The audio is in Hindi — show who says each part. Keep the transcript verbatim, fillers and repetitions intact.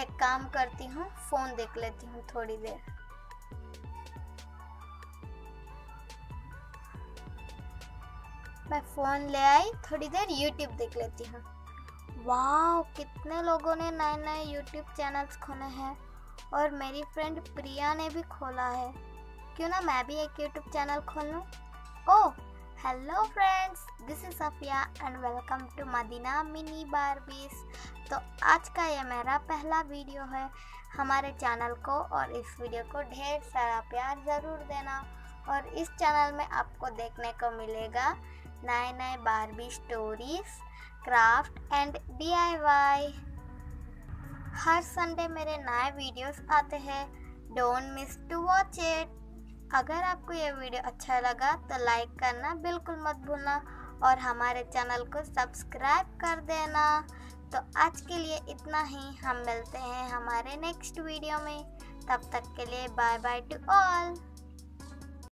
Speaker 1: एक काम करती हूँ, फ़ोन देख लेती हूँ थोड़ी देर। मैं फ़ोन ले आई, थोड़ी देर यूट्यूब देख लेती हूँ। वाह, कितने लोगों ने नए नए यूट्यूब चैनल्स खोले हैं और मेरी फ्रेंड प्रिया ने भी खोला है। क्यों ना मैं भी एक यूट्यूब चैनल खोल लूँ। Oh hello friends, this is Safiya and welcome to Madina mini Barbies. तो आज का ये मेरा पहला वीडियो है हमारे चैनल को, और इस वीडियो को ढेर सारा प्यार ज़रूर देना। और इस चैनल में आपको देखने को मिलेगा नए नए Barbie stories, craft and D I Y. हर संडे मेरे नए वीडियोस आते हैं, don't miss to watch it. अगर आपको ये वीडियो अच्छा लगा तो लाइक करना बिल्कुल मत भूलना और हमारे चैनल को सब्सक्राइब कर देना। तो आज के लिए इतना ही, हम मिलते हैं हमारे नेक्स्ट वीडियो में। तब तक के लिए बाय बाय टू ऑल।